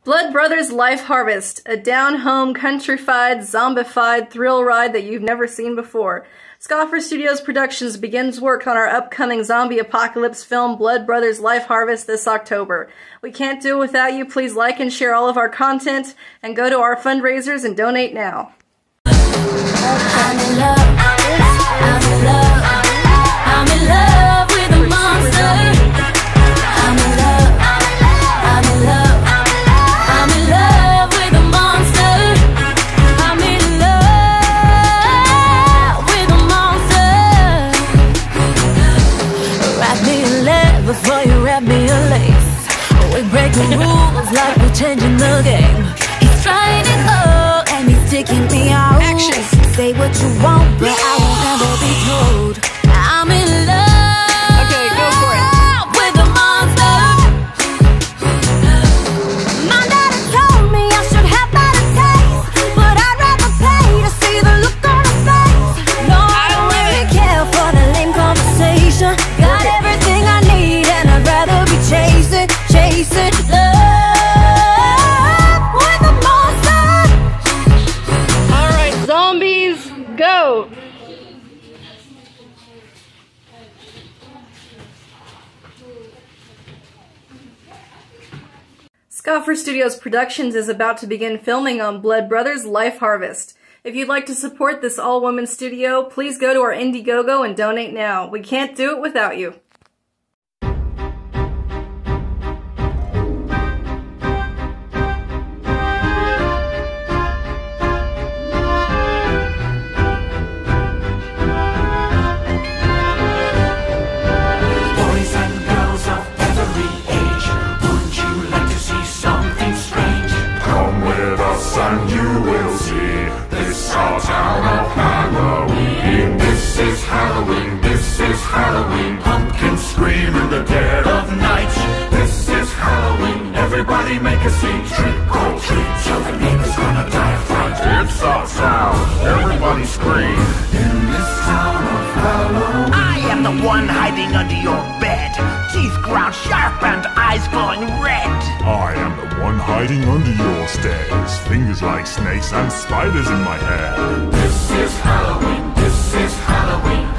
Blood Brothers Life Harvest, a down-home, countrified, zombified thrill ride that you've never seen before. Scoffer Studios Productions begins work on our upcoming zombie apocalypse film Blood Brothers Life Harvest this October. We can't do it without you. Please like and share all of our content and go to our fundraisers and donate now. I'm in love, I'm in love, I'm in love with a monster. I'm in love, I'm in love, I'm in love with a monster. I'm in love with a monster. Wrap me in lead before you wrap me in lace. We break the rules like we're changing the game. He's trying it all and he's taking me out. Action! Say what you want, but I won't ever be told. I'm in love. Okay, go for it. With a monster. My daddy told me I should have better taste, but I'd rather pay to see the look on his face. No, I don't really care for the lame conversation. Got everything I need and I'd rather be chasing love. Zombies, go! Scoffer Studios Productions is about to begin filming on Blood Brothers Life Harvest. If you'd like to support this all-woman studio, please go to our Indiegogo and donate now. We can't do it without you. And you will see this our town of Halloween. This is Halloween, this is Halloween. Pumpkins scream in the dead of night. This is Halloween, everybody make a scene. Trick or treat, so the neighbor's gonna die of fright. It's our town, everybody scream. In this town of Halloween, I am the one hiding under your bed, teeth ground sharp and eyes glowing red. I am the one hiding under your stairs, fingers like snakes and spiders in my hair. This is Halloween, this is Halloween.